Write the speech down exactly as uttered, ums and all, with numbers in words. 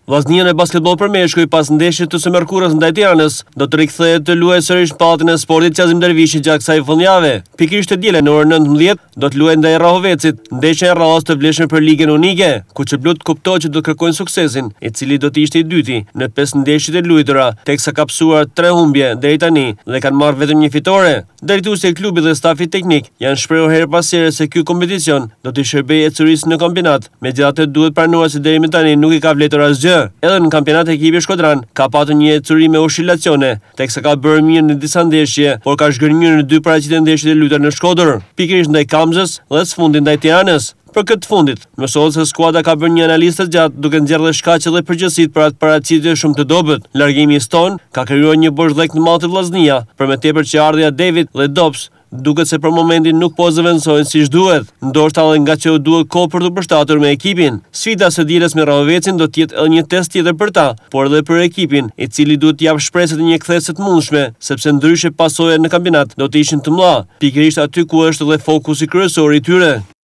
Vllaznia e basketbol për meshkuj pas ndeshjes të së Mërkurës ndaj Tiranës do të rikthehet të luajë sërish në pallin e sportit Qazim Dervishi gjatë kësaj fundjavë. Pikërisht të dielën në orën nëntëmbëdhjetë do të luajë ndaj Rahovecit, ndeshja e radhës të vlefshme për ligën unike, ku çblut kuptohet që do të kërkojnë suksesin, i cili do të ishte i dyti në pesë ndeshjet e luajtura, teksa ka psuar tre humbje deri tani dhe kanë marrë vetëm një fitore. Drejtuesi i klubit dhe stafi teknik janë shprehur her pas here se ky kompeticion do të shërbejë ecurisë në kampionat, megjithatë duhet pranuar se deri më tani nuk i ka vlerëtuar asgjë. Edhe në kampionat ekipi Shkodran ka patur një ecuri me oscilacione, teksa ka bërë mirë në disa ndeshje, por ka zhgënjur në dy paraqitje ndeshjet e luajtura në Shkodër, pikërisht ndaj Kamzës dhe së fundit ndaj Tiranës. Për këtë fundit, mësohet se skuadra ka bërë një analizë të gjatë duke nxjerrë shkaqet dhe përgjegjësitë për atë paraqitje shumë të dobët. Largimi i Ston ka krijuar një boshllëk në mall të Vllaznia, për më tepër që ardhja David dhe Dobbs duket se për momentin nuk po zëvendësojnë siç duhet, ndoshta edhe nga që u duhet kohë për të përshtatur me ekipin. Sfida së dielës me Rahovecin do të jetë edhe një test tjetër për ta, por edhe për ekipin, i cili duhet të jap shpresë të një kthese të mundshme, sepse ndryshe pasojat në kampionat do të ishin të mëdha, pikërisht aty ku është edhe fokusi kryesor i tyre.